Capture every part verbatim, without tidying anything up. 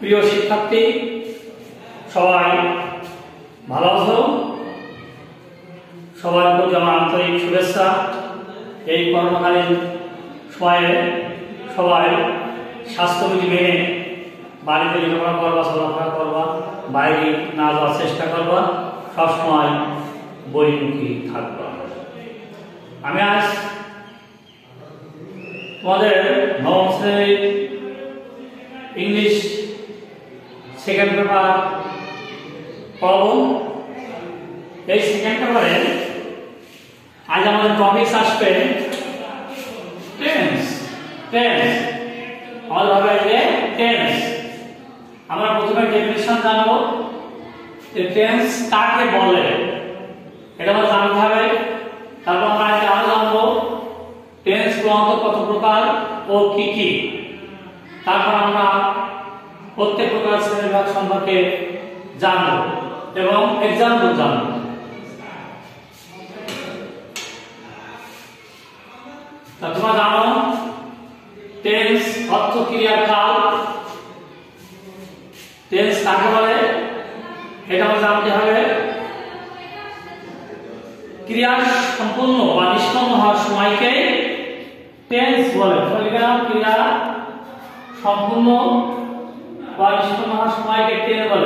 প্রিয় শিক্ষার্থী সবাই ভালো আছো? সবার প্রতি আমার আন্তরিক শুভেচ্ছা। এই করোনাকালীন সময়ে সবাই স্বাস্থ্যবিধি মেনে বাড়িতে লেখাপড়া করবা, চলাফেরা করবা, বাইরে না যাওয়ার চেষ্টা করবা, সবসময় বইমুখী থাকবা। আমি আজ তোমাদের নবম শ্রেণীর ইংলিশ সেকেন্ড পেপার পড়ব। এই সেকেন্ড পেপারে আজ আমাদের টপিক আসবে টেন্স। টেন্স আমাদের হবে আজকে টেন্স। আমরা প্রথমে ডেফিনিশন জানবো যে টেন্স কাকে বলে, এটা আমাদের জানতে হবে। তারপর আমরা আজকে আরো জানবো টেন্স প্রধানত কত প্রকার ও কি কি। তারপর আমরা প্রত্যেক প্রকার শ্রেণীবিভাগ সম্পর্কে জানবো এবং এক্সাম্পল জানবো। তা তোমরা জানো টেন্স অর্থ ক্রিয়ার কাল। টেন্স কাকে বলে এটা আমরা জানতে হবে। ক্রিয়া সম্পূর্ণ বা নিষ্পন্ন হওয়ার সময়কে টেন্স বলে। ক্রিয়া সম্পূর্ণ বা নিষ্পন্ন হওয়ার সময়কে টেন্স বলে।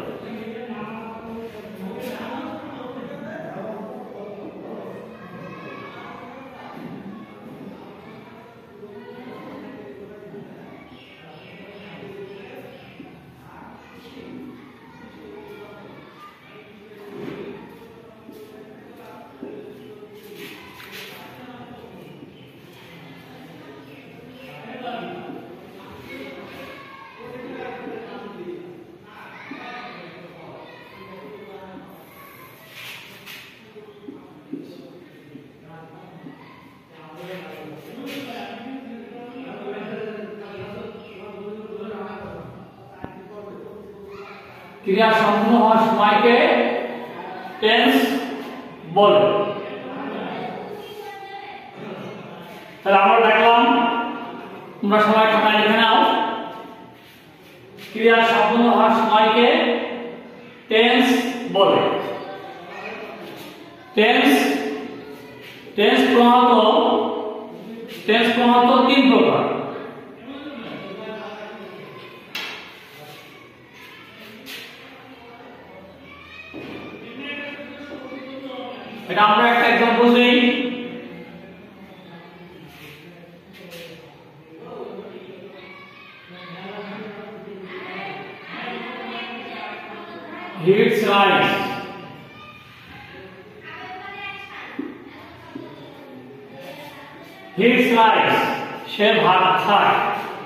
ক্রিয়া সম্পূর্ণ হওয়ার সময়কে টেন্স বলে। তাহলে আমরা দেখলাম, তোমরা সবাই খাতায় লিখে নাও। ক্রিয়া সম্পূর্ণ হওয়ার সময়কে টেন্স বলে। টেন্স টেন্স প্রধানত টেন্স প্রধানত তিন প্রকার। এটা আমরা একটা एग्जांपल দেই। He eats rice. He eats rice. সে ভাত খায়।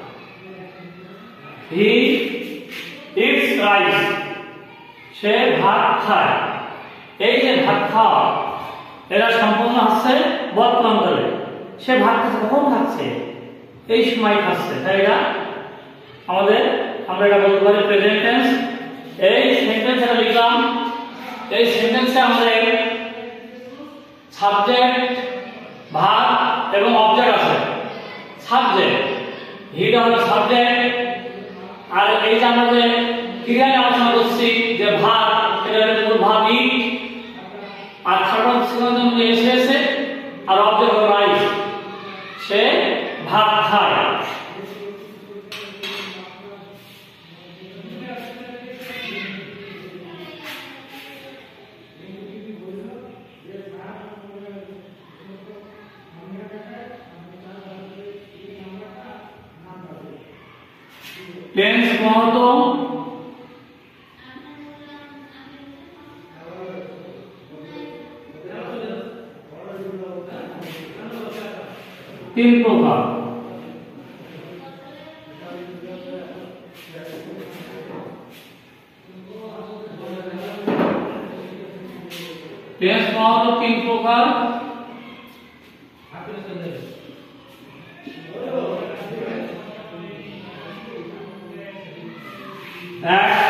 He eats rice. সে ভাত খায়। এই যে ভাত খাওয়া এরা সম্পূর্ণ হচ্ছে বর্তমান কালে। সে ভাত খাচ্ছে, কখন খাচ্ছে? এই সময় খাচ্ছে। তাই এটা আমাদের আমরা এটা বলতে পারি প্রেজেন্ট টেন্স। এই সেন্টেন্স এটা লিখলাম। এই সেন্টেন্সে আমাদের সাবজেক্ট, ভার্ব এবং অবজেক্ট আছে। সাবজেক্ট হিটা হলো সাবজেক্ট, আর এই যে আমরা যে ক্রিয়া নিয়ে আলোচনা করছি যে ভার্ব, এটা হলো মূল ভার্ব ইট, আর থার্ড সিনোনিম এসেছে, আর অবজেক্ট হলো রাইস, সে ভাত খায়। টেন্স প্রধানত তিন প্রকার। টেন্স প্রধানত তিন প্রকার। এক